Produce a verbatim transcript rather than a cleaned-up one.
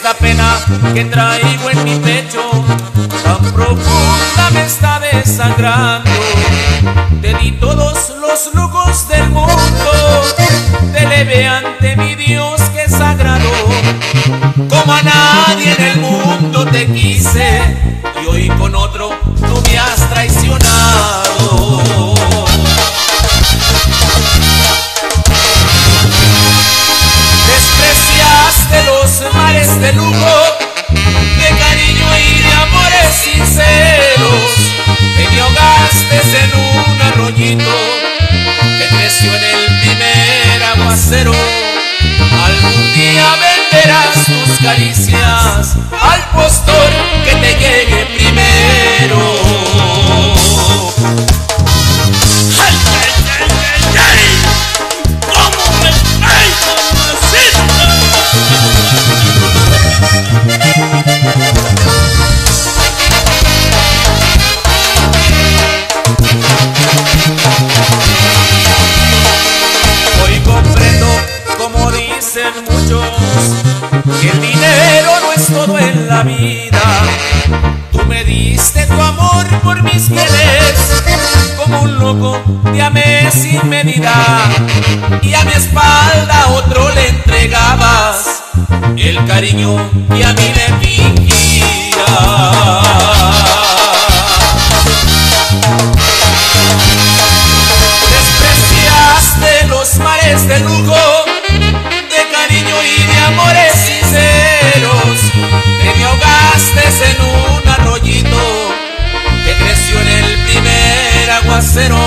esta pena que traigo en mi pecho tan profunda me está desangrando. Te di todos los lujos del mundo, te elevé ante mi Dios que es sagrado. Como a nadie en el mundo te quise, y hoy con otro tú me has traicionado. Despreciaste los mares de lujo, de cariño y de amores sinceros. Te ahogaste en un arroyito que creció en el primer aguacero. Algún día venderás tus caricias al postor que te llegue primero. ¡Ay, ay, ay, ay, ay! ¿Cómo me traes, Hoy comprendo, como dicen muchos, que el dinero no es todo en la vida. Tú me diste tu amor por mis bienes, como un loco te amé sin medida, y a mi espalda a otro le entregabas el cariño que a mí me fingías. Despreciaste los mares de lujo, de cariño y de amores sinceros. Te me ahogaste en un arroyito que creció en el primer aguacero.